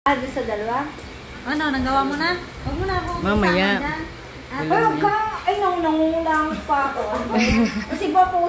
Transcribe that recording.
Sa dalawa? Ano, nagawa mo na? Huwag mo na akong Mamaya. Ay, huwag ka. Ay, nangungulang pa ako. Kasi ba po